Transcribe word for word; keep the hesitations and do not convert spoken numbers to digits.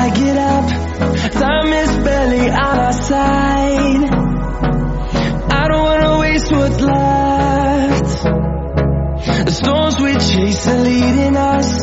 gotta get up, time is barely on our side. I don't wanna waste what's left. The storms we chase are leading us.